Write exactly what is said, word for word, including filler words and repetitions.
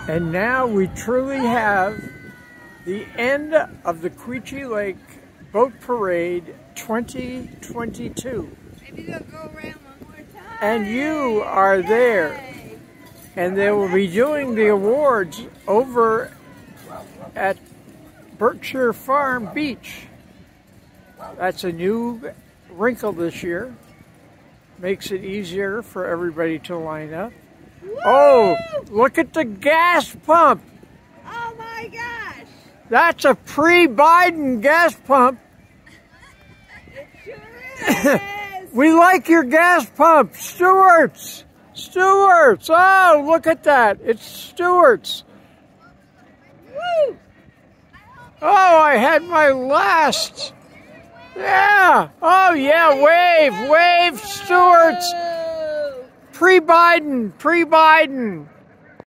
And now we truly have the end of the Queechy Lake Boat Parade twenty twenty-two. Maybe they'll go around one more time. And you are Yay! there. And they will be doing the awards over at Berkshire Farm Beach. That's a new wrinkle this year. Makes it easier for everybody to line up. Woo! Oh, look at the gas pump. Oh my gosh. That's a pre-Biden gas pump. It sure is. We like your gas pump, Stewart's. Stewart's. Oh, look at that. It's Stewart's. Woo! Oh, I had my last. Yeah. Oh, yeah. Wave, wave, Stewart's. Pre-Biden, pre-Biden.